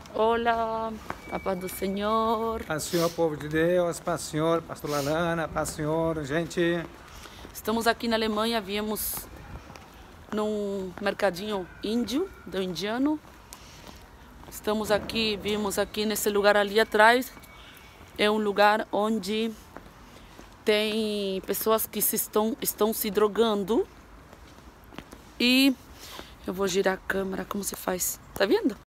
Olá, a paz do Senhor. Paz do Senhor, povo de Deus, paz do Senhor, pastor Lalana, paz do Senhor, gente. Estamos aqui na Alemanha, viemos num mercadinho índio, do indiano. Estamos aqui, vimos aqui nesse lugar ali atrás. É um lugar onde tem pessoas que estão se drogando. E eu vou girar a câmera, como se faz? Tá vendo?